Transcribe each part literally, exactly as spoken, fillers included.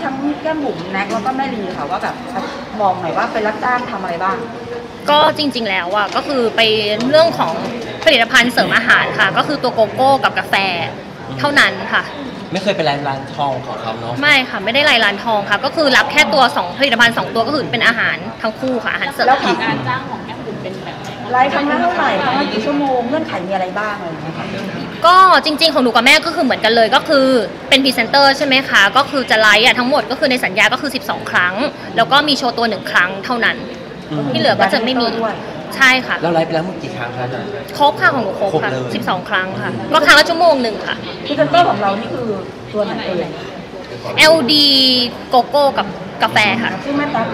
ทั้งแก้มบุ๋มแน็กแล้วก็แม่ลีค่ะว่าแบบมองหน่อยว่าเป็นรับจ้างทำอะไรบ้างก็จริงๆแล้วอ่ะก็คือไปเรื่องของผลิตภัณฑ์เสริมอาหารค่ะก็คือตัวโกโก้กับกาแฟเท่านั้นค่ะไม่เคยเป็นร้านร้านทองของเขาเนาะไม่ค่ะไม่ได้รายร้านทองค่ะก็คือรับแค่ตัวสองผลิตภัณฑ์สองตัวก็คือเป็นอาหารทั้งคู่ค่ะอาหารเสริมแล้วการจ้างของแก้มบุ๋มเป็นแบบไหนรายครั้งละเท่าไหร่ครั้งละกี่ชั่วโมงเงื่อนไขมีอะไรบ้างอะไรอย่างเงี้ยค่ะก็จริงๆของหนูกับแม่ก็คือเหมือนกันเลยก็คือเป็นพรีเซนเตอร์ใช่ไหมคะก็คือจะไลฟ์อ่ะทั้งหมดก็คือในสัญญาก็คือสิบสองครั้งแล้วก็มีโชว์ตัวหนึ่งครั้งเท่านั้นที่เหลือก็จะไม่มีใช่ค่ะเราไลฟ์ไปแล้วเมื่อกี่ครั้งคะครบค่ะของหนูครบค่ะสิบสองครั้งค่ะก็ครั้งละชั่วโมงหนึ่งค่ะพรีเซนเตอร์ของเรานี่คือตัวไหนเอ่ยแอล ดี โกโก้กับกาแฟค่ะชื่อแม่ตั๊ก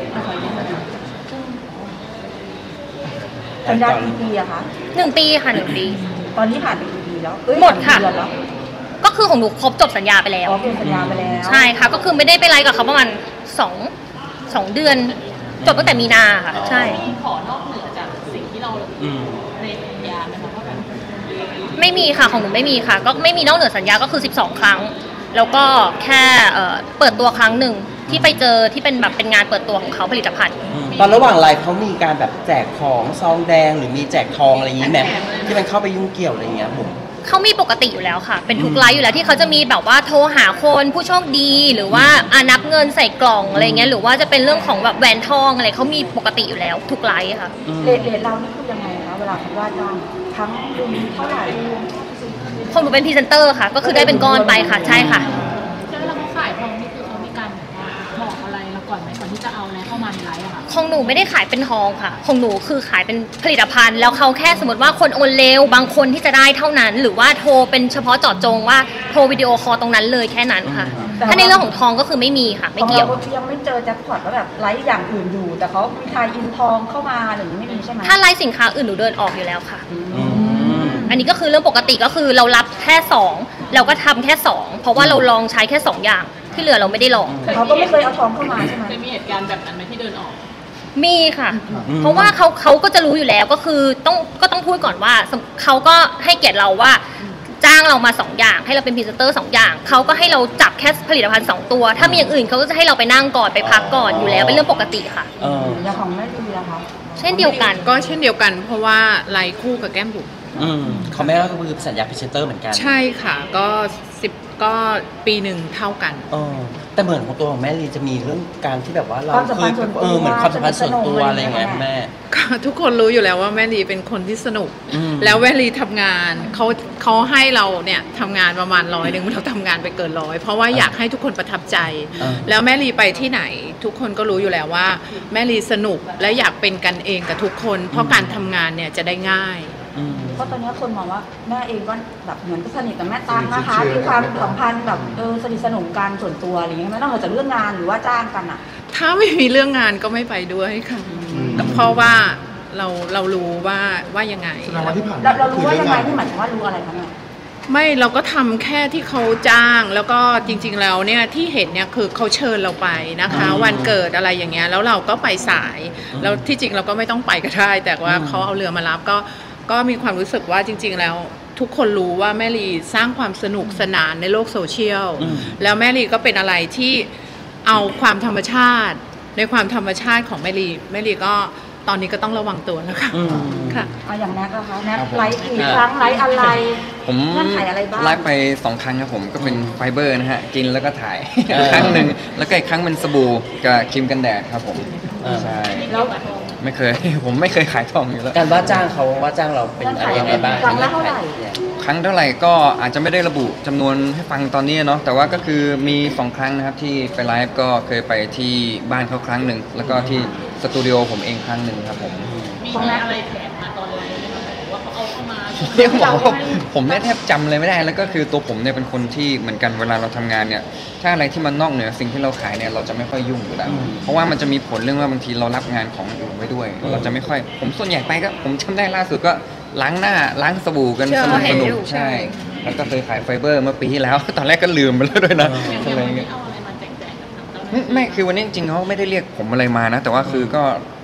สัญญากี่ปีอะคะหนึ่งปีค่ะหนึ่งปีตอนนี้ผ่านไปกี่ปีแล้วหมดค่ะก็คือของหนูครบจบสัญญาไปแล้วอ๋อเป็นสัญญาไปแล้วใช่ค่ะก็คือไม่ได้ไปไลฟ์กับเขาประมาณสองสองเดือนจบตั้งแต่มีนาค่ะใช่ขอนอกเหนือจากสิ่งที่เราในสัญญาไหมคะว่าแบบไม่มีค่ะของหนูไม่มีค่ะก็ไม่มีนอกเหนือสัญญาก็คือสิบสองครั้งแล้วก็แค่เปิดตัวครั้งหนึ่งที่ไปเจอที่เป็นแบบเป็นงานเปิดตัวของเขาผลิตภัณฑ์ตอนระหว่างไลฟ์เขามีการแบบแจกของซองแดงหรือมีแจกทองอะไรอย่างนี้ไหมที่มันเข้าไปยุ่งเกี่ยวอะไรเงี้ยผมเขามีปกติอยู่แล้วค่ะเป็นทุกไลฟ์อยู่แล้วที่เขาจะมีแบบว่าโทรหาคนผู้โชคดีหรือว่าอ่านับเงินใส่กล่องอะไรเงี้ยหรือว่าจะเป็นเรื่องของแบบแหวนทองอะไรเขามีปกติอยู่แล้วทุกไลฟ์ค่ะเรทเรทเรานี่คือยังไงคะเวลาเขาว่าจ้างทั้งดุลเท่าไหร่ของหนูเป็นพรีเซนเตอร์ค่ะก็คือได้เป็นก้อนไปค่ะใช่ค่ะแล้วเราขายทองนี่คือเขามีการบอกอะไรเราก่อนไหมก่อนที่จะเอาอะไรเข้ามาในไลฟ์อะค่ะของหนูไม่ได้ขายเป็นทองค่ะของหนูคือขายเป็นผลิตภัณฑ์แล้วเขาแค่สมมติว่าคนโอนเร็วบางคนที่จะได้เท่านั้นหรือว่าโทรเป็นเฉพาะเจาะจงว่าโทรวิดีโอคอลตรงนั้นเลยแค่นั้นค่ะถ้าในเรื่องของทองก็คือไม่มีค่ะไม่เกี่ยวยังไม่เจอแจ็คพอตว่าแบบไลฟ์อย่างอื่นอยู่แต่เขามีทายอินทองเข้ามาหรือไม่มีใช่ไหมถ้าไลฟ์สินค้าอื่นหนูเดินออกอยู่แล้วค่ะอันนี้ก็คือเรื่องปกติก็คือเรารับแค่สองเราก็ทำแค่สองเพราะว่าเราลองใช้แค่สองอย่างที่เหลือเราไม่ได้ลองเขาก็ไม่เคยเอาทองเข้ามาใช่ไหมเคยมีเหตุการณ์แบบนั้นไหมที่เดินออกมีค่ะเพราะว่าเขาเขาก็จะรู้อยู่แล้วก็คือต้องก็ต้องพูดก่อนว่าเขาก็ให้เกียรติเราว่าจ้างเรามาสองอย่างให้เราเป็นพรีเซนเตอร์สองอย่างเขาก็ให้เราจับแค่ผลิตภัณฑ์สองตัวถ้ามีอย่างอื่นเขาก็จะให้เราไปนั่งก่อนไปพักก่อนอยู่แล้วเป็นเรื่องปกติค่ะอย่างของแม่ดีนะคะเช่นเดียวกันก็เช่นเดียวกันเพราะว่าไลฟ์คู่กับแก้มบุ๋มอืมของแม่ก็คือสัญญาพรีเซนเตอร์เหมือนกันใช่ค่ะก็สิบก็ปีหนึ่งเท่ากันเออแต่เหมือนของตัวของแม่ลีจะมีเรื่องการที่แบบว่าเราเคยเออเหมือนความสัมพันธ์ส่วนตัวอะไรเงี้ยแม่ทุกคนรู้อยู่แล้วว่าแม่ลีเป็นคนที่สนุกแล้วแม่ลีทำงานเขาเขาให้เราเนี่ยทำงานประมาณร้อยหนึ่งเราทำงานไปเกินร้อยเพราะว่าอยากให้ทุกคนประทับใจแล้วแม่ลีไปที่ไหนทุกคนก็รู้อยู่แล้วว่าแม่ลีสนุกและอยากเป็นกันเองกับทุกคนเพราะการทำงานเนี่ยจะได้ง่ายเพราะตอนนี้คนมองว่าแม่เองก็แบบเหมือนสนิทกับแม่ตั๊กนะคะมีความสัมพันธ์แบบเออสนิทสนมกันส่วนตัวอะไรอย่างเงี้ยไม่ต้องเอาจากเรื่องงานหรือว่าจ้างกันอ่ะถ้าไม่มีเรื่องงานก็ไม่ไปด้วยค่ะเพราะว่าเราเรารู้ว่าว่ายังไงเรารู้ว่ายังไงที่หมายถึงว่ารู้อะไรคะเนี่ยไม่เราก็ทำแค่ที่เขาจ้างแล้วก็จริงๆแล้วเนี่ยที่เห็นเนี่ยคือเขาเชิญเราไปนะคะวันเกิดอะไรอย่างเงี้ยแล้วเราก็ไปสายแล้วที่จริงเราก็ไม่ต้องไปก็ได้แต่ว่าเขาเอาเรือมารับก็ก็มีความรู้สึกว่าจริงๆแล้วทุกคนรู้ว่าแม่ลีสร้างความสนุกสนานในโลกโซเชียลแล้วแม่ลีก็เป็นอะไรที่เอาความธรรมชาติในความธรรมชาติของแม่ลีแม่ลีก็ตอนนี้ก็ต้องระวังตัวแล้วค่ะค่ะเอาอย่างแน็กนะคะแน็กไลฟ์กี่ครั้งไลฟ์อะไรผมไลฟ์ไปสองครั้งครับผมก็เป็นไฟเบอร์นะฮะกินแล้วก็ถ่ายครั้งหนึ่งแล้วก็อีกครั้งเป็นสบู่กับครีมกันแดดครับผมใช่แล้วไม่เคยผมไม่เคยขายทองอยู่แล้วการว่าจ้างเขาว่าจ้างเราเป็นอะไรยังไงบ้างครั้งละเท่าไหร่ครั้งเท่าไหร่ก็อาจจะไม่ได้ระบุจำนวนให้ฟังตอนนี้เนาะแต่ว่าก็คือมีสองครั้งนะครับที่ไปไลฟ์ก็เคยไปที่บ้านเขาครั้งหนึ่งแล้วก็ที่สตูดิโอผมเองครั้งหนึ่งครับผมมีอะไรแถมมาตอนไลฟ์ไหมครับว่าเขาเอาเข้ามาเรียกบอกว่าผมแทบจำเลยไม่ได้แล้วก็คือตัวผมเนี่ยเป็นคนที่เหมือนกันเวลาเราทำงานเนี่ยถ้าอะไรที่มันนอกเหนือสิ่งที่เราขายเนี่ยเราจะไม่ค่อยยุ่งอยู่แล้วเพราะว่ามันจะมีผลเรื่องว่าบางทีเรารับงานของอื่นไว้ด้วยเราจะไม่ค่อยผมส่วนใหญ่ไปก็ผมจำได้ล่าสุดก็ล้างหน้าล้างสบู่กันสนุกสนุกใช่แล้วก็เคยขายไฟเบอร์เมื่อปีที่แล้วตอนแรกก็ลืมไปแล้วด้วยนะอะไรเงี้ยไม่คือวันนี้จริงๆเขาไม่ได้เรียกผมอะไรมานะแต่ว่าคือก็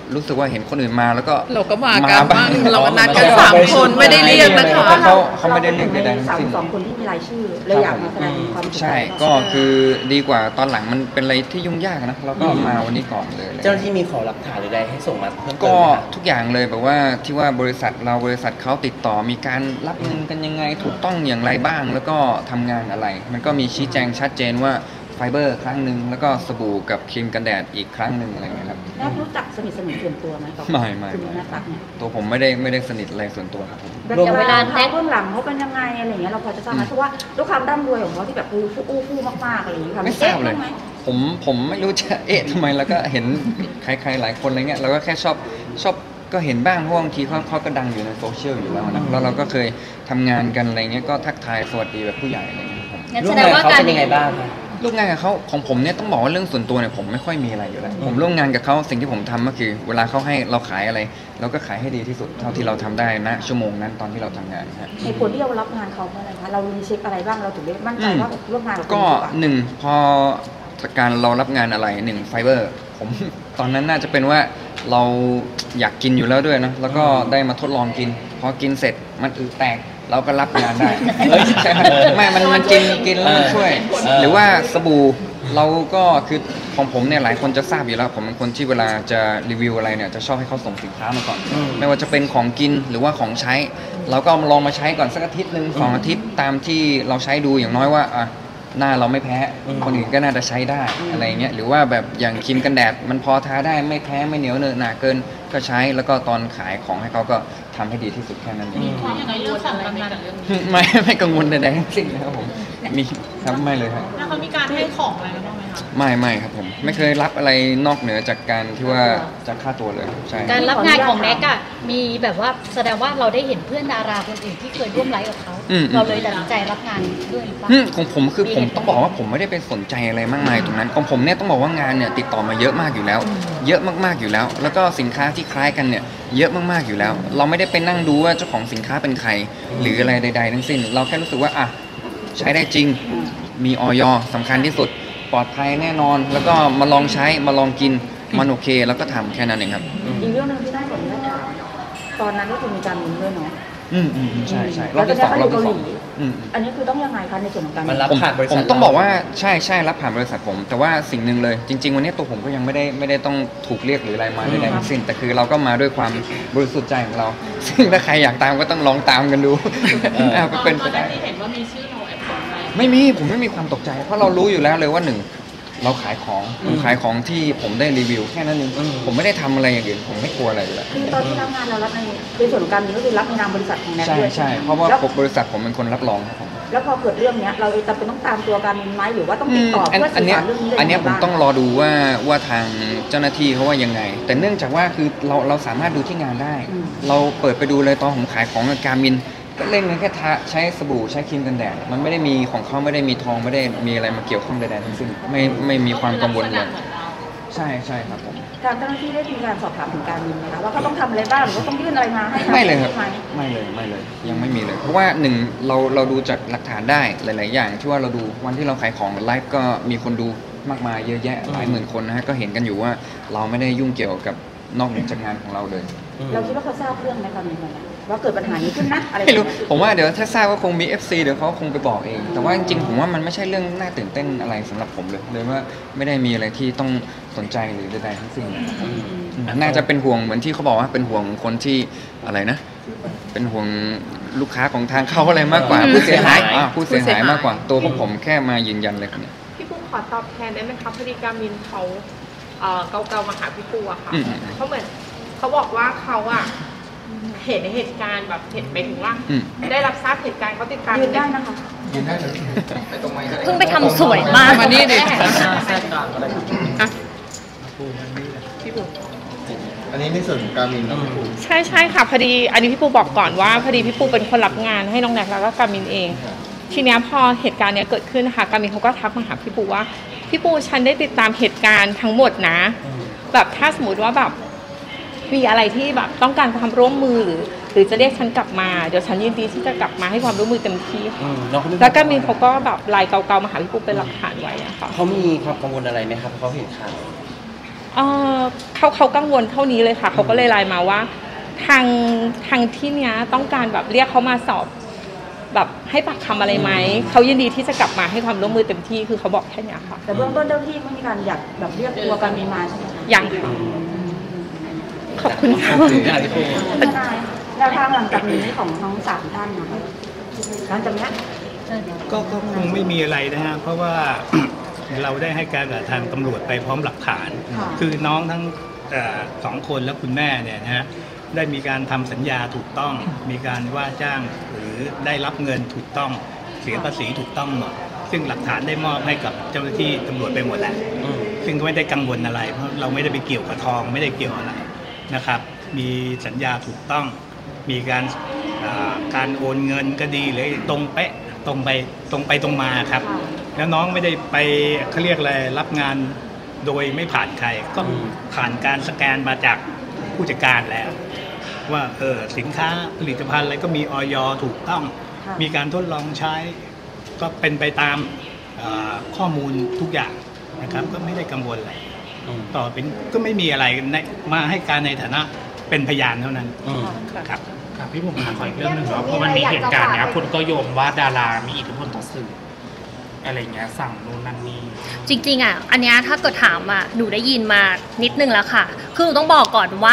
รู้สึกว่าเห็นคนอื่นมาแล้วก็เราก็มากันบ้างบ้างเรานัดกันสามคนไม่ได้เรียกนะคะเพราะเขาเขาไม่ได้เรียกใดๆทั้งสามสิ้นสองคนที่มีรายชื่อเลยอยากมาแสดงความสนใจใช่ก็คือดีกว่าตอนหลังมันเป็นอะไรที่ยุ่งยากนะเราก็มาวันนี้ก่อนเลยเจ้าหน้าที่มีขอหลักฐานหรืออะไรให้ส่งมาเพิ่มเติมก็ไหมครับทุกอย่างเลยแบบว่าที่ว่าบริษัทเราบริษัทเขาติดต่อมีการรับเงินกันยังไงถูกต้องอย่างไรบ้าง แล้วก็ทำงานอะไร มันก็มีชี้แจงชัดเจนว่าไฟเบอร์ครั้งหนึ่งแล้วก็สบู่กับครีมกันแดดอีกครั้งหนึ่งอะไรเงี้ยครับแม่รู้จักสนิทสนมส่วนตัวไหมกับไม่ไม่คุณไม่แม่ตั๊กเนี่ยตัวผมไม่ได้ไม่ได้สนิทอะไรส่วนตัวครับผมแบบอย่างเวลาแท็กเบื้องหลังเขาเป็นยังไงอะไรอย่างเงี้ยเราพอจะทราบไหมเพราะว่าด้วยความร่ำรวยของเขาที่แบบอู้ฟู่อู้ฟู่มากๆอะไรอย่างเงี้ยค่ะไม่ทราบเลยอ๊ะบ้งไหมผมผมไม่รู้จะเอ๊ะทำไมแล้วก็เห็นใครๆหลายคนอะไรเงี้ยเราก็แค่ชอบชอบก็เห็นบ้างเพราะบางทีเขาเขาก็ดังอยู่ในโซเชียลอยู่แล้วนะแล้วเราก็เคยทำงานกันอะไรเงี้ยก็ทักทายสวัสดีแบบผู้ใหญ่อะไรเงี้ยครับงั้นร่วแสมดงงานว่าเขาการเป็นยังไงบ้างครับร่วมงานกับเขาของผมเนี่ยต้องบอกว่าเรื่องส่วนตัวเนี่ยผมไม่ค่อยมีอะไรอยู่แล้วผมร่วมงานกับเขาสิ่งที่ผมทำก็คือ เวลาเขาให้เราขายอะไร เราก็ขายให้ดีที่สุดเท่าที่เราทำได้ณชั่วโมงนั้นตอนที่เราทำงานฮะเหตุผลที่เรารับงานเขาเพราะอะไรคะเรารีเช็คอะไรบ้างเราถึงได้มั่นใจว่าร่วมงานกับคนก็ดีว่าหนึ่งพอจากการเรารับงานอะไรหนึ่งไฟเบอร์ผม ตอนนั้นน่าจะเป็นว่าเราอยากกินอยู่แล้วด้วยนะแล้วก็ได้มาทดลองกิน พอกินเสร็จมันอึแตกเราก็รับงานได้ ใช่ไหมไม่มันมันกินกินแล้วมันช่วย หรือว่าสบู่เราก็คือของผมเนี่ยหลายคนจะทราบอยู่แล้วผมเป็นคนที่เวลาจะรีวิวอะไรเนี่ยจะชอบให้เขาส่งสินค้ามาก่อน ไม่ว่าจะเป็นของกินหรือว่าของใช้ เราก็ลองมาใช้ก่อนสักอาทิตย์หนึ่งสองอาทิตย์ตามที่เราใช้ดูอย่างน้อยว่าอ่ะหน้าเราไม่แพ้คนอื่นก็น่าจะใช้ได้อะไรเงี้ยหรือว่าแบบอย่างครีมกันแดดมันพอทาได้ไม่แพ้ไม่เหนียวเนอะหนาเกินก็ใช้แล้วก็ตอนขายของให้เขาก็ทำให้ดีที่สุดแค่นั้นเอง ไม่ไม่กังวลใดๆทั้งสิ้นนะครับผมมีครับไม่เลยครับแล้วเขามีการให้ของอะไรกันบ้างไหมคะไม่ไม่ครับผมไม่เคยรับอะไรนอกเหนือจากการที่ว่าจะค่าตัวเลยใช่การรับงานของแน็กอะมีแบบว่าแสดงว่าเราได้เห็นเพื่อนดาราคนอื่นที่เคยร่วมไลฟ์กับเขาอืมเราเลยตัดสินใจรับงานด้วยหรือเปล่าอืมของผมคือผมต้องบอกว่าผมไม่ได้ไปสนใจอะไรมากมายตรงนั้นของผมเนี่ยต้องบอกว่างานเนี่ยติดต่อมาเยอะมากอยู่แล้ว เยอะมากๆอยู่แล้ว แล้วก็สินค้าที่คล้ายกันเนี่ยเยอะมากๆอยู่แล้ว เราไม่ได้ไปนั่งดูว่าเจ้าของสินค้าเป็นใคร หรืออะไรใดๆทั้งสิ้น เราแค่รู้สึกว่าอ่ะใช้ได้จริงมีออยสำคัญที่สุดปลอดภัยแน่นอน แล้วก็มาลองใช้มาลองกินมันโอเค แล้วก็ทำแค่นั้นเองครับอีกเรื่องหนึงที่ได้ผลที่ได้ถามตอนนั้นก็คือมีการมินด้วยเนาะอืมอืมใช่ใช่รแล้อบวก็ที่สได้องไปรอบเกาที่หสองลีอืมอันนี้คือต้องยังไงคะในส่วนของการมันรับผมผ่านบริษัทผมต้องบอกว่าใช่ใช่รับผ่านบริษัทผม แต่ว่าสิ่งหนึ่งเลยจริง ๆ วันนี้ตัวผมก็ยังไม่ได้ไม่ได้ต้องถูกเรียกหรืออะไรมาใดๆทั้งสิ้นแต่คือเราก็มาด้วยความบริสุทธิ์ใจของเรา ซึ่งถ้าใครอยากตามก็ต้องลองตามกันดูเออเอาก็เป็นตไปอนได้นั้นที่เห็นว่ามีชื่อเราแอบสนใจไม่มีผมไม่มีความตกใจ เพราะเรารู้อยู่แล้วเลยว่าหนึ่งเราขายของผมขายของที่ผมได้รีวิวแค่นั้นเองผมไม่ได้ทำอะไรอย่างอื่นผมไม่กลัวอะไรอยู่แล้วคือตอนที่รับงานเรารับในในส่วนของการมินก็คือรับในนามบริษัทของแน็กใช่ด้วยใช่เพราะว่าแล้วบริษัทผมเป็นคนรับรองครับผมแล้วพอเกิดเรื่องเนี้ยเราเองจำเป็นต้องตามตัวการมินไหมหรือว่าต้องติดต่ออันเพื่ออันสื่อเนี้ยสารเรื่องนี้เลยอันเนี้ยผมบ้างต้องรอดูว่าว่าทางเจ้าหน้าที่เขาว่ายังไง แต่เนื่องจากว่าคือเราเราสามารถดูที่งานได้ เราเปิดไปดูเลยตอนผมขายของกับการมินก็เล่นกันแค่ทาใช้สบู่ใช้ครีมกันแดดมันไม่ได้มีของเขาไม่ได้มีทองไม่ได้มีอะไรมาเกี่ยวข้องใดๆทั้งสิ้นไม่ไม่มีความกังวลเลยใช่ใช่ครับผมทางเจ้าหน้าที่ได้มีการสอบถามถึงการมินไหมคะว่าเขาต้องทำอะไรบ้างหรือว่าต้องยื่นอะไรมาให้ทางไม่เลยครับไหมไม่เลยไม่เลยยังไม่มีเลย เพราะว่าหนึ่งเราเราดูจากหลักฐานได้หลาย ๆ อย่างที่ว่าเราดูวันที่เราขายของไลฟ์ก็มีคนดูมากมายเยอะแยะหลายหมื่นคนนะฮะก็เห็นกันอยู่ว่าเราไม่ได้ยุ่งเกี่ยวกับนอกเหนือจากงานของเราเลยเราคิดว่าเขาทราบเรื่องไหมการมินวันนั้นว่าเกิดปัญหานี้ขึ้นนะอะไรไม่รู้แบบนี้ผมว่าเดี๋ยวถ้าทราบว่าคงมี เอฟ ซี เดี๋ยวเขาคงไปบอกเอง แต่ว่าจริงๆผมว่ามันไม่ใช่เรื่องน่าตื่นเต้นอะไรสำหรับผมเลยเลยว่าไม่ได้มีอะไรที่ต้องสนใจหรือใดๆทั้งสิ้นนะครับน่าจะเป็นห่วงเหมือนที่เขาบอกว่าเป็นห่วงคนที่อะไรนะ เป็นห่วงลูกค้าของทางเขาอะไรมากกว่า ผู้เสียหายอ่าผู้เสียหายมากกว่าตัวพวกผมแค่มายืนยันเลยครับเนี่ยพี่ปูขอตอบแทนได้ไหมคะพอดีการมินเขาเอ่อเกาๆมาหาพี่ปูอะค่ะอืมเขาเหมือนเขาบอกว่าเขาอะเห็นเหตุการณ์แบบเห็นไปถึงว่าอืมได้รับทราบเหตุการณ์เขาติดตามยืนได้นะคะเพิ่งไปทำสวยมากมานี่ดิอ่ะพี่ปูอันนี้ในส่วนของการมินนะพี่ปูใช่ใช่ค่ะพอดีอันนี้พี่ปูบอกก่อนว่าพอดีพี่ปูเป็นคนรับงานให้น้องแน็กแล้วก็การมินเอง ทีเนี้ยพอเหตุการณ์เนี้ยเกิดขึ้นนะคะการมินเขาก็ทักมาหาพี่ปูว่าพี่ปูฉันได้ติดตามเหตุการณ์ทั้งหมดนะ แบบถ้าสมมติว่าแบบมีอะไรที่แบบต้องการความร่วมมือหรือหรือจะเรียกฉันกลับมาเดี๋ยวฉันยินดีที่จะกลับมาให้ความร่วมมือเต็มที่ค่ะอืมน้องเขาไม่แล้วการมินเขาก็แบบไลน์เก่าๆมาหาพี่ปูเป็นหลักฐานไว้อะค่ะเขามีความกังวลอะไรไหมครับเพราะเขาเห็นข่าวเออเขาเขากังวลเท่านี้เลยค่ะเขาก็เลยไลน์มาว่าทางทางที่เนี้ยต้องการแบบเรียกเขามาสอบแบบให้ปากคำอะไรไหมเขายินดีที่จะกลับมาให้ความร่วมมือเต็มที่คือเขาบอกแค่นี้ค่ะแต่เบื้องต้นเจ้าที่ไม่มีการอยากแบบเรียกตัวการมีมาใช่ไหมยังค่ะขอบคุณค่ะแนวทางหลังจากนี้ของทั้งสามท่านนะคะหลังจากนี้ก็ก็คงไม่มีอะไรนะฮะเพราะว่า เราได้ให้การกับทางตำรวจไปพร้อมหลักฐานคือน้องทั้งสองคนและคุณแม่เนี่ยนะฮะได้มีการทำสัญญาถูกต้องมีการว่าจ้างหรือได้รับเงินถูกต้องเสียภาษีถูกต้องหมดซึ่งหลักฐานได้มอบให้กับเจ้าหน้าที่ตำรวจไปหมดแล้วซึ่งก็ไม่ได้กังวลอะไรเพราะเราไม่ได้ไปเกี่ยวกับทองไม่ได้เกี่ยวอะไรนะครับมีสัญญาถูกต้องมีการการโอนเงินก็ดีหรือตรงเป๊ะตรงไปตรงไปตรงมาครับแล้วน้องไม่ได้ไปเขาเรียกอะไรรับงานโดยไม่ผ่านใครก็ผ่านการสแกนมาจากผู้จัดการแล้วว่าเออสินค้าผลิตภัณฑ์อะไรก็มีอย.ถูกต้องมีการทดลองใช้ก็เป็นไปตามข้อมูลทุกอย่างนะครับก็ไม่ได้กังวลอะไรต่อเป็นก็ไม่มีอะไรมาให้การในฐานะเป็นพยานเท่านั้นครับครับพี่ผมถามขออีกเรื่องหนึ่งว่าเพราะมันมีเหตุการณ์เนี้ยคนก็โยงว่าดารามีอิทธิพลต่อสื่ออะไรเงี้ยสั่งนู่นนั่นนี่จริงๆอ่ะอันเนี้ยถ้าเกิดถามอ่ะหนูได้ยินมานิดนึงแล้วค่ะคือหนูต้องบอกก่อนว่า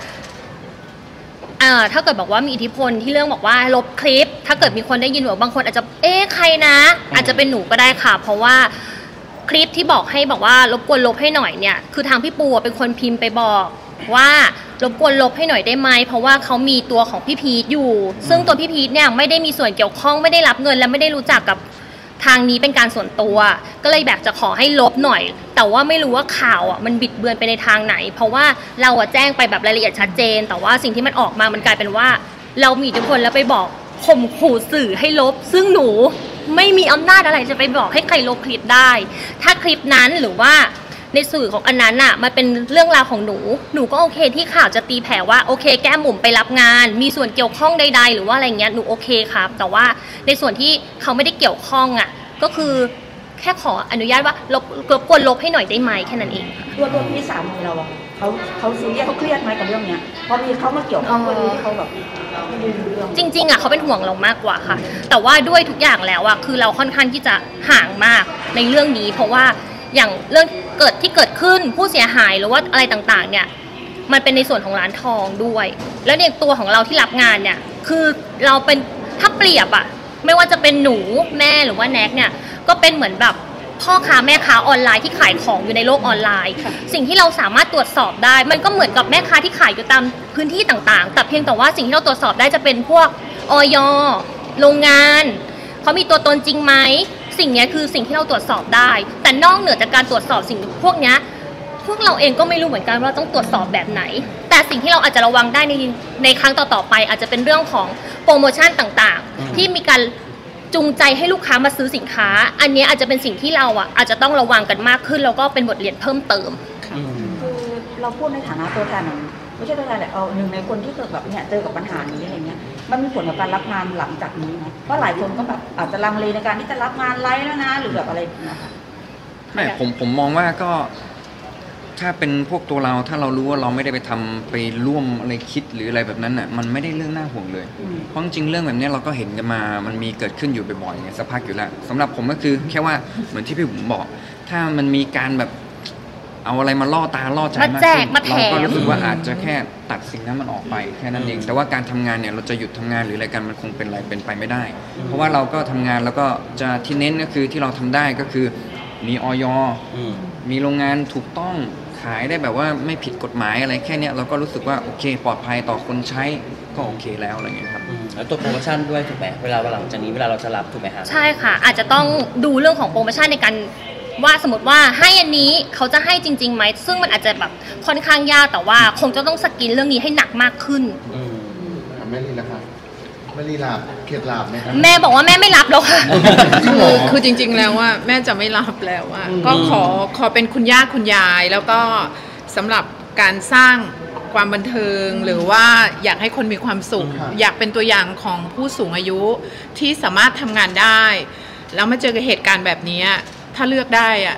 อ่าถ้าเกิดบอกว่ามีอิทธิพลที่เรื่องบอกว่าลบคลิปถ้าเกิดมีคนได้ยินหรือบางคนอาจจะเอ๊ะใครนะอาจจะเป็นหนูก็ได้ค่ะเพราะว่าคลิปที่บอกให้บอกว่ารบกวนลบให้หน่อยเนี่ยคือทางพี่ปูเป็นคนพิมพ์ไปบอกว่ารบกวนลบให้หน่อยได้ไหมเพราะว่าเขามีตัวของพี่พีทอยู่ซึ่งตัวพี่พีทเนี่ยไม่ได้มีส่วนเกี่ยวข้องไม่ได้รับเงินและไม่ได้รู้จักกับทางนี้เป็นการส่วนตัวก็เลยแบบจะขอให้ลบหน่อยแต่ว่าไม่รู้ว่าข่าวอ่ะมันบิดเบือนไปในทางไหนเพราะว่าเราอ่ะแจ้งไปแบบรายละเอียดชัดเจนแต่ว่าสิ่งที่มันออกมามันกลายเป็นว่าเรามีทุกคนแล้วไปบอกข่มขู่สื่อให้ลบซึ่งหนูไม่มีอำนาจอะไรจะไปบอกให้ใครลบคลิปได้ถ้าคลิปนั้นหรือว่าในสื่อของอันนั้นอ่ะมันเป็นเรื่องราวของหนูหนูก็โอเคที่ข่าวจะตีแผ่ว่าโอเคแก้มบุ๋มไปรับงานมีส่วนเกี่ยวข้องใดๆหรือว่าอะไรเงี้ยหนูโอเคครับแต่ว่าในส่วนที่เขาไม่ได้เกี่ยวข้องอ่ะก็คือแค่ขออนุญาตว่าลบรบกวนลบให้หน่อยได้ไหมแค่นั้นเองตัวตัวพี่สามีเราเขาเขาซีเรียสเขาเครียดไหมกับเรื่องเนี้ยพอมีเขามาเกี่ยวข้องกับเรื่องที่เขาแบบจริงๆอ่ะเขาเป็นห่วงเรามากกว่าค่ะแต่ว่าด้วยทุกอย่างแล้วอ่ะคือเราค่อนข้างที่จะห่างมากในเรื่องนี้เพราะว่าอย่างเรื่องเกิดที่เกิดขึ้นผู้เสียหายหรือว่าอะไรต่างๆเนี่ยมันเป็นในส่วนของร้านทองด้วยแล้วในตัวของเราที่รับงานเนี่ยคือเราเป็นถ้าเปรียบอ่ะไม่ว่าจะเป็นหนูแม่หรือว่าแน็กเนี่ยก็เป็นเหมือนแบบพ่อค้าแม่ค้าออนไลน์ที่ขายของอยู่ในโลกออนไลน์สิ่งที่เราสามารถตรวจสอบได้มันก็เหมือนกับแม่ค้าที่ขายอยู่ตามพื้นที่ต่างๆแต่เพียงแต่ว่าสิ่งที่เราตรวจสอบได้จะเป็นพวกอย.โรงงานเขามีตัวตนจริงไหมสิ่งนี้คือสิ่งที่เราตรวจสอบได้แต่นอกเหนือจากการตรวจสอบสิ่งพวกนี้พวกเราเองก็ไม่รู้เหมือนกันว่าต้องตรวจสอบแบบไหนแต่สิ่งที่เราอาจจะระวังได้ในในครั้งต่อๆไปอาจจะเป็นเรื่องของโปรโมชั่นต่างๆที่มีการจูงใจให้ลูกค้ามาซื้อสินค้าอันนี้อาจจะเป็นสิ่งที่เราอ่ะอาจจะต้องระวังกันมากขึ้นแล้วก็เป็นบทเรียนเพิ่มเติมคือเราพูดในฐานะตัวแทนไม่ใช่ตัวแทนแต่เอาหนึ่งในคนที่เกิดแบบเนี่ยเจอกับปัญหานี้อะไรเงี้ยมันมีผลกับการรับงานหลังจากนี้ไหมเพราะหลายคนก็แบบอาจจะลังเลในการที่จะรับงานไลฟ์แล้วนะหรือแบบอะไรนะคะไม่ผมผมมองว่าก็ถ้าเป็นพวกตัวเราถ้าเรารู้ว่าเราไม่ได้ไปทำไปร่วมอะไรคิดหรืออะไรแบบนั้นน่ะมันไม่ได้เรื่องน่าห่วงเลยเพราะจริงเรื่องแบบนี้เราก็เห็นกันมามันมีเกิดขึ้นอยู่บ่อยๆไงสักพักอยู่แล้วสำหรับผมก็คือแค่ว่าเหมือนที่พี่ผมบอกถ้ามันมีการแบบเอาอะไรมาล่อตาล่อใจมากขึ้นเราก็รู้สึกว่าอาจจะแค่ตัดสิ่งนั้นมันออกไปแค่นั้นเองแต่ว่าการทำงานเนี่ยเราจะหยุดทำงานหรืออะไรกันมันคงเป็นอะไรเป็นไปไม่ได้เพราะว่าเราก็ทำงานแล้วก็จะที่เน้นก็คือที่เราทำได้ก็คือมีอย.มีโรงงานถูกต้องขายได้แบบว่าไม่ผิดกฎหมายอะไรแค่นี้เราก็รู้สึกว่าโอเคปลอดภัยต่อคนใช้ก็โอเคแล้วอะไรเงี้ยครับแล้วตัวโปรโมชั่นด้วยถูกไหมเวลาหลังจากนี้เวลาเราจะรับถูกไหมครับใช่ค่ะอาจจะต้องดูเรื่องของโปรโมชั่นในการว่าสมมติว่าให้อันนี้เขาจะให้จริงๆไหมซึ่งมันอาจจะแบบค่อนข้างยากแต่ว่าคงจะต้องสกินเรื่องนี้ให้หนักมากขึ้นแม่ลีนะครับแม่ลีลาบเกียรติลาบไหมครับแม่บอกว่าแม่ไม่รับแล้วค่ะคือคือจริงๆแล้วว่าแม่จะไม่รับแล้วว่าก็ขอขอเป็นคุณย่าคุณยายแล้วก็สำหรับการสร้างความบันเทิงหรือว่าอยากให้คนมีความสุขอยากเป็นตัวอย่างของผู้สูงอายุที่สามารถทำงานได้แล้วมาเจอกับเหตุการณ์แบบนี้ถ้าเลือกได้อะ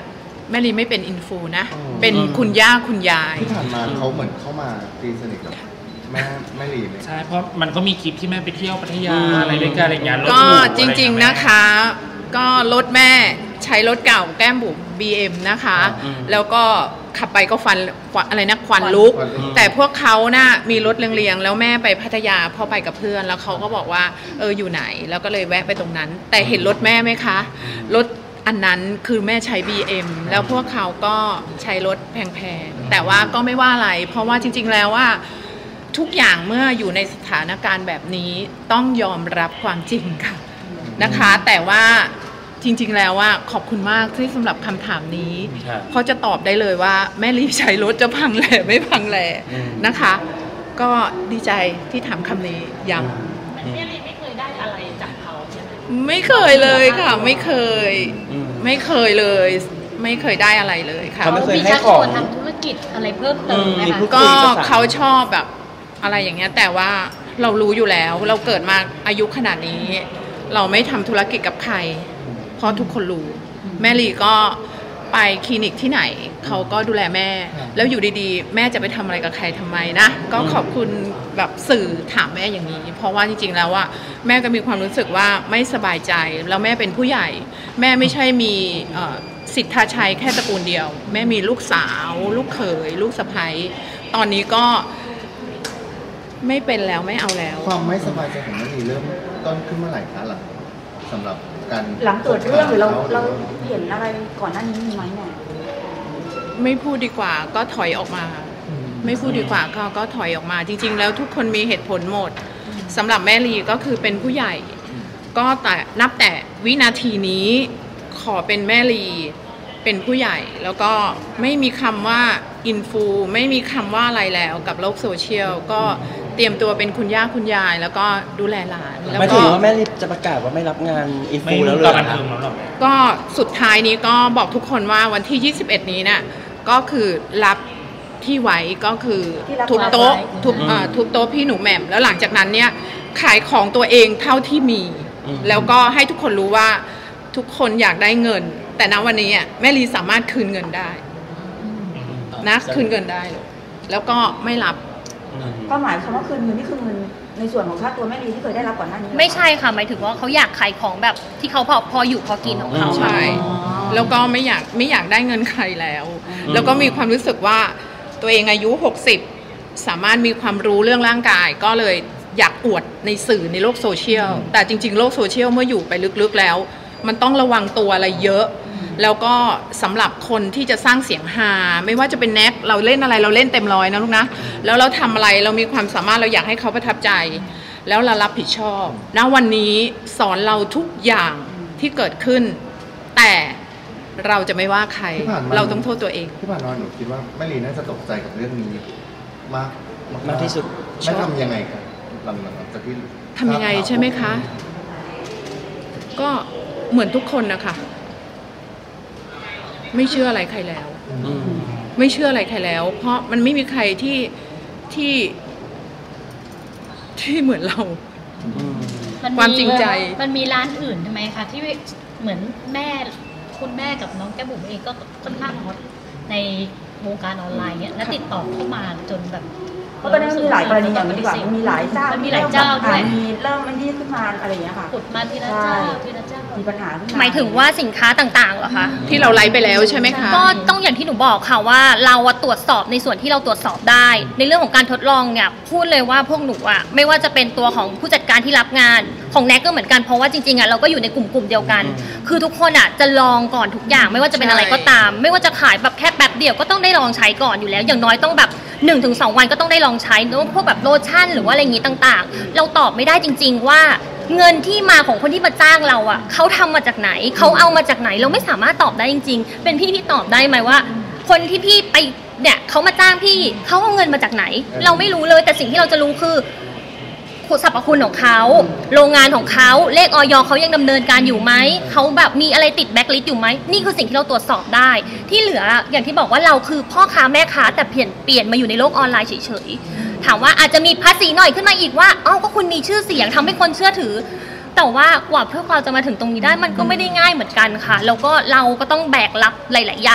แม่ลีไม่เป็นอินฟูนะเป็นคุณย่าคุณยายที่ผ่านมาเขาเหมือนเข้ามาตีสนิทกับแม่แม่ลีไหมใช่เพราะมันก็มีคลิปที่แม่ไปเที่ยวพัทยาอะไรด้วยกันอะไรอย่างเงี้ยก็จริงๆนะคะก็รถแม่ใช้รถเก่าแก้มบุ๋ม บี เอ็ม นะคะแล้วก็ขับไปก็ฟันอะไรนะควันลุกแต่พวกเขาน่ะมีรถเรียงๆแล้วแม่ไปพัทยาพอไปกับเพื่อนแล้วเขาก็บอกว่าเอออยู่ไหนแล้วก็เลยแวะไปตรงนั้นแต่เห็นรถแม่ไหมคะรถอันนั้นคือแม่ใช้ บี เอ็ม แล้วพวกเขาก็ใช้รถแพงๆแต่ว่าก็ไม่ว่าอะไรเพราะว่าจริงๆแล้วว่าทุกอย่างเมื่ออยู่ในสถานการณ์แบบนี้ต้องยอมรับความจริงค่ะนะคะแต่ว่าจริงๆแล้วว่าขอบคุณมากที่สำหรับคำถามนี้เพราะจะตอบได้เลยว่าแม่ลีใช้รถจะพังแหล่ไม่พังแหล่นะคะก็ดีใจที่ถามคำนี้ย้ำแม่ลีไม่เคยได้อะไรจากเขาใช่ไหมไม่เคยเลยค่ะไม่เคยไม่เคยเลยไม่เคยได้อะไรเลยค่ะเขามีชักชวนทำธุรกิจอะไรเพิ่มเติมไหมคะก็เขาชอบแบบอะไรอย่างเงี้ยแต่ว่าเรารู้อยู่แล้วเราเกิดมาอายุขนาดนี้เราไม่ทำธุรกิจกับใครเพราะทุกคนรู้แม่ลีก็ไปคลินิกที่ไหนเขาก็ดูแลแม่แล้วอยู่ดีๆแม่จะไปทำอะไรกับใครทำไมนะก็ขอบคุณแบบสื่อถามแม่อย่างนี้เพราะว่าจริงๆแล้วว่าแม่ก็มีความรู้สึกว่าไม่สบายใจแล้วแม่เป็นผู้ใหญ่แม่ไม่ใช่มีสิทธาชัยแค่ตระกูลเดียวแม่มีลูกสาวลูกเขยลูกสะใภ้ตอนนี้ก็ไม่เป็นแล้วไม่เอาแล้วความไม่สบายใจของแม่ลีเริ่มต้นขึ้นเมื่อไหร่คะหลังสำหรับการหลังเกิดเรื่องหรือเราเราเห็นอะไรก่อนหน้านี้มีไหมเนี่ยไม่พูดดีกว่าก็ถอยออกมาไม่พูดดีกว่าก็ก็ถอยออกมาจริงๆแล้วทุกคนมีเหตุผลหมดสำหรับแม่ลีก็คือเป็นผู้ใหญ่ก็แต่นับแต่วินาทีนี้ขอเป็นแม่ลีเป็นผู้ใหญ่แล้วก็ไม่มีคำว่าอินฟูไม่มีคำว่าอะไรแล้วกับโลกโซเชียลก็เตรียมตัวเป็นคุณย่าคุณยายแล้วก็ดูแลหลานแล้วก็หมายถึงว่าแม่ลีจะประกาศว่าไม่รับงานอินฟูแล้วเลยก็สุดท้ายนี้ก็บอกทุกคนว่าวันที่ยี่สิบเอ็ดนี้เนี่ยก็คือรับที่ไว้ก็คือทุบโต๊ะทุบทุบโต๊ะพี่หนูแหม่มแล้วหลังจากนั้นเนี่ยขายของตัวเองเท่าที่มีแล้วก็ให้ทุกคนรู้ว่าทุกคนอยากได้เงินแต่ณวันนี้แม่ลีสามารถคืนเงินได้นะคืนเงินได้เลยแล้วก็ไม่รับก็หมายความว่าคืนเงินนี่คือเงินในส่วนของค่าตัวแม่ลีที่เคยได้รับก่อนหน้านี้ไม่ใช่ค่ะหมายถึงว่าเขาอยากขายของแบบที่เขาพอพออยู่พอกินของเขาใช่แล้วก็ไม่อยากไม่อยากได้เงินใครแล้วแล้วก็มีความรู้สึกว่าตัวเองอายุหกสิบสามารถมีความรู้เรื่องร่างกายก็เลยอยากอวดในสื่อในโลกโซเชียลแต่จริงๆโลกโซเชียลเมื่ออยู่ไปลึกๆแล้วมันต้องระวังตัวอะไรเยอะแล้วก็สำหรับคนที่จะสร้างเสียงฮาไม่ว่าจะเป็นแน็กเราเล่นอะไรเราเล่นเต็มร้อยนะลูกนะแล้วเราทำอะไรเรามีความสามารถเราอยากให้เขาประทับใจแล้วเรารับผิดชอบณวันนี้สอนเราทุกอย่างที่เกิดขึ้นแต่เราจะไม่ว่าใครเราต้องโทษตัวเองที่ผ่านมาหนูคิดว่าแม่ลีน่าจะตกใจกับเรื่องนี้มากมากที่สุดไม่ทำยังไงครับหลังจากที่ทำยังไงใช่ไหมคะก็เหมือนทุกคนนะคะไม่เชื่ออะไรใครแล้วไม่เชื่ออะไรใครแล้วเพราะมันไม่มีใครที่ที่ที่เหมือนเราความจริงใจมันมีร้านอื่นใช่ไหมคะที่เหมือนแม่คุณแม่กับน้องแก้มบุ๋มเองก็ค่อนข้างฮอตในวงการออนไลน์เนี่ยแล้วติดต่อเข้ามาจนแบบเพราะตอนนี้มีหลายกรณีอย่างนี้ดีกว่ามีหลายเจ้ามีหลายเจ้าด้วยมีเริ่มมันยิ่งขึ้นมาอะไรอย่างเงี้ยค่ะขุดมาทีละเจ้าทีละเจ้ามีปัญหาขึ้นมาหมายถึงว่าสินค้าต่างๆเหรอคะที่เราไลฟ์ไปแล้วใช่ไหมคะก็ต้องอย่างที่หนูบอกค่ะว่าเราตรวจสอบในส่วนที่เราตรวจสอบได้ในเรื่องของการทดลองเนี่ยพูดเลยว่าพวกหนูอะไม่ว่าจะเป็นตัวของผู้จัดการที่รับงานของแน็กก็เหมือนกันเพราะว่าจริงๆอะเราก็อยู่ในกลุ่มกลุ่มเดียวกันคือทุกคนอะจะลองก่อนทุกอย่างไม่ว่าจะเป็นอะไรก็ตามไม่ว่าจะขายแบบแค่แป๊บเดียวก็ต้องได้ลองใช้ก่อนอยู่แล้วอย่างน้อยต้องแบบ หนึ่งถึงสองวันก็ต้องได้ลองใช้พวกแบบโลชั่นหรือว่าอะไรอย่างนี้ต่างๆเราตอบไม่ได้จริงๆว่าเงินที่มาของคนที่มาจ้างเราอ่ะเขาทำมาจากไหนเขาเอามาจากไหนเราไม่สามารถตอบได้จริงๆเป็นพี่พี่ตอบได้ไหมว่าคนที่พี่ไปเนี่ยเขามาจ้างพี่เขาเอาเงินมาจากไหนเราไม่รู้เลยแต่สิ่งที่เราจะรู้คือสรรพคุณของเขาโรงงานของเขาเลขออยเขายังดำเนินการอยู่ไหมเขาแบบมีอะไรติดแบ็คลิสต์อยู่ไหมนี่คือสิ่งที่เราตรวจสอบได้ที่เหลืออย่างที่บอกว่าเราคือพ่อค้าแม่ค้าแต่เปลี่ยนเปลี่ยนมาอยู่ในโลกออนไลน์เฉยๆถามว่าอาจจะมีภาษีหน่อยขึ้นมาอีกว่าอ้าวก็คุณมีชื่อเสียงทำให้คนเชื่อถือแต่ว่ากว่าพวกเราจะมาถึงตรงนี้ได้มันก็ไม่ได้ง่ายเหมือนกันค่ะแล้วก็เราก็ต้องแบกรับหลายๆอย่าง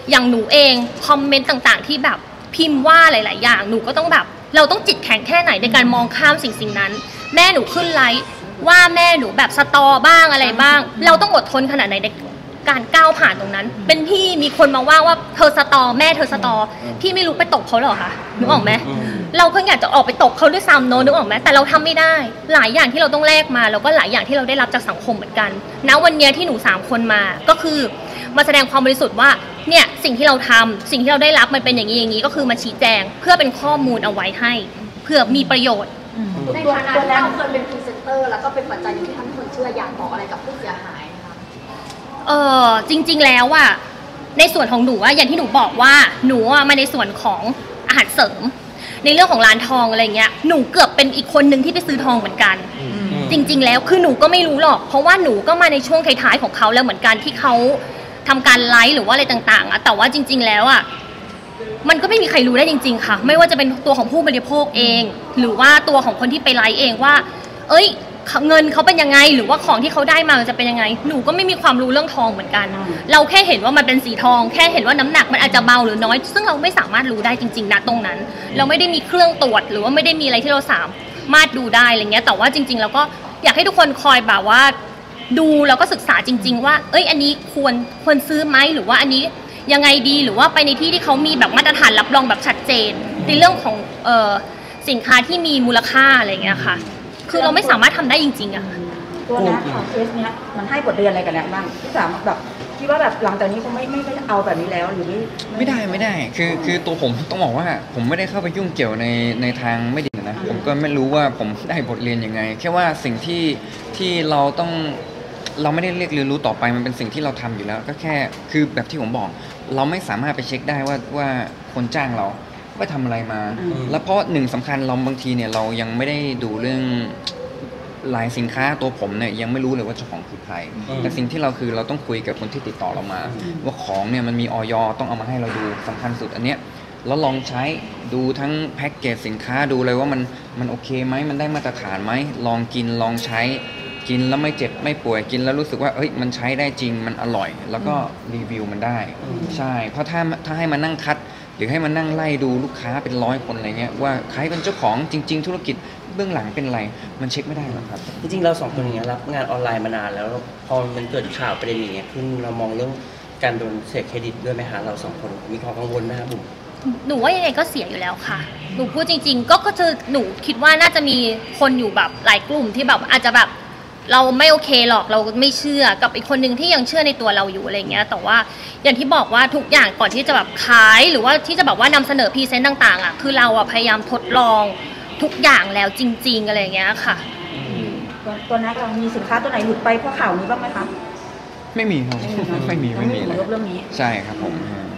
อย่างหนูเองคอมเมนต์ต่างๆที่แบบพิมพ์ว่าหลายๆอย่างหนูก็ต้องแบบเราต้องจิตแข็งแค่ไหนในการมองข้ามสิ่งสิ่งนั้นแม่หนูขึ้นไลฟ์ว่าแม่หนูแบบสตอบ้างอะไรบ้างเราต้องอดทนขนาดไหนในการก้าวผ่านตรงนั้นเป็นพี่มีคนมาว่าว่าเธอสตอแม่เธอสตอพี่ไม่รู้ไปตกเขาหรอคะนึกออกไหมเราก็อยากจะออกไปตกเขาด้วยซ้ำโน้นึกออกไหมแต่เราทำไม่ได้หลายอย่างที่เราต้องแลกมาแล้วก็หลายอย่างที่เราได้รับจากสังคมเหมือนกันณวันนี้ที่หนูสามคนมาก็คือมาแสดงความบริสุทธิ์ว่าเนี่ยสิ่งที่เราทำสิ่งที่เราได้รับมันเป็นอย่างนี้อย่างนี้ก็คือมาชี้แจงเพื่อเป็นข้อมูลเอาไว้ให้เพื่อมีประโยชน์ในฐานะที่เราเคยเป็นพรีเซนเตอร์แล้วก็เป็นปัจจัยหนึ่งที่ทำให้คนเชื่ออยากบอกอะไรกับผู้เสียหายนะคะเออจริงๆแล้วอ่ะในส่วนของหนูอ่ะอย่างที่หนูบอกว่าหนูอ่ะมาในส่วนของอาหารเสริมในเรื่องของร้านทองอะไรเงี้ยหนูเกือบเป็นอีกคนนึงที่ไปซื้อทองเหมือนกันจริงๆแล้วคือหนูก็ไม่รู้หรอกเพราะว่าหนูก็มาในช่วงท้ายๆของเขาแล้วเหมือนกันที่เขาทำการไลฟ์หรือว่าอะไรต่างๆอะแต่ว่าจริงๆแล้วอะมันก็ไม่มีใครรู้ได้จริงๆค่ะไม่ว่าจะเป็นตัวของผู้บริโภคเองหรือว่าตัวของคนที่ไปไลฟ์เองว่าเอ้ยเงินเขาเป็นยังไงหรือว่าของที่เขาได้มาจะเป็นยังไงหนูก็ไม่มีความรู้เรื่องทองเหมือนกันเราแค่เห็นว่ามันเป็นสีทองแค่เห็นว่าน้ำหนักมันอาจจะเบาหรือน้อยซึ่งเราไม่สามารถรู้ได้จริงๆณตรงนั้นเราไม่ได้มีเครื่องตรวจหรือว่าไม่ได้มีอะไรที่เราสามารถดูได้อะไรเงี้ยแต่ว่าจริงๆแล้วก็อยากให้ทุกคนคอยแบบว่าดูแล้วก็ศึกษาจริงๆว่าเอ้ยอันนี้ควรควรซื้อไหมหรือว่าอันนี้ยังไงดีหรือว่าไปในที่ที่เขามีแบบมาตรฐานรับรองแบบชัดเจนในเรื่องของเอ่อสินค้าที่มีมูลค่าอะไรเงี้ยค่ะคือเราไม่สามารถทำได้จริงๆอะตัวนี้ค่ะเคสเนี้ยมันให้บทเรียนอะไรกันบ้างที่สามแบบคิดว่าแบบหลังจากนี้คงไม่ไม่ไม่เอาแบบนี้แล้วหรือไม่ไม่ได้ไม่ได้คือคือตัวผมต้องบอกว่าผมไม่ได้เข้าไปยุ่งเกี่ยวในในทางไม่ดีนะผมก็ไม่รู้ว่าผมได้บทเรียนยังไงแค่ว่าสิ่งที่ที่เราต้องเราไม่ได้เรียกเรียนรู้ต่อไปมันเป็นสิ่งที่เราทำอยู่แล้วก็แค่คือแบบที่ผมบอกเราไม่สามารถไปเช็คได้ว่าว่าคนจ้างเราไปทำอะไรมาแล้วเพราะหนึ่งสำคัญเราบางทีเนี่ยเรายังไม่ได้ดูเรื่องลายสินค้าตัวผมเนี่ยยังไม่รู้เลยว่าเจ้าของคือใครแต่สิ่งที่เราคือเราต้องคุยกับคนที่ติดต่อเรามาว่าของเนี่ยมันมีออยต้องเอามาให้เราดูสำคัญสุดอันเนี้ยแล้วลองใช้ดูทั้งแพ็กเกจสินค้าดูเลยว่ามันมันโอเคไหมมันได้มาตรฐานไหมลองกินลองใช้กินแล้วไม่เจ็บไม่ป่วยกินแล้วรู้สึกว่าเอ้ยมันใช้ได้จริงมันอร่อยแล้วก็รีวิวมันได้ใช่เพราะถ้าถ้าให้มานั่งคัดหรือให้มานั่งไล่ดูลูกค้าเป็นร้อยคนอะไรเงี้ยว่าใครเป็นเจ้าของจริงๆธุรกิจเบื้องหลังเป็นอะไรมันเช็คไม่ได้หรอกครับจริงๆเราสองคนอย่างเงี้ยรับงานออนไลน์มานานแล้วพอมันเกิดข่าวประเด็นอย่างเงี้ยขึ้นเรามองเรื่องการโดนเสียเครดิตด้วยไหมฮะเราสองคนมีความกังวลไหมครับบุ๋มหนูว่ายังไงก็เสียอยู่แล้วค่ะหนูพูดจริงๆก็ก็จะหนูคิดว่าน่าจะมีคนอยู่แบบหลายกลุ่มที่แบบอาจจะแบบเราไม่โอเคหรอกเราไม่เชื่อกับอีกคนหนึ่งที่ยังเชื่อในตัวเราอยู่อะไรเงี้ยแต่ว่าอย่างที่บอกว่าทุกอย่างก่อนที่จะแบบขายหรือว่าที่จะแบบว่านำเสนอพรีเซนต์ต่างๆอ่ะคือเราอ่ะพยายามทดลองทุกอย่างแล้วจริงๆอะไรเงี้ยค่ะตัวนักเรามีสินค้าตัวไหนหลุดไปเพราะข่าวนี้บ้างไหมคะไม่มีครับไม่มีไม่มีเลยเรื่องนี้ใช่ครับผม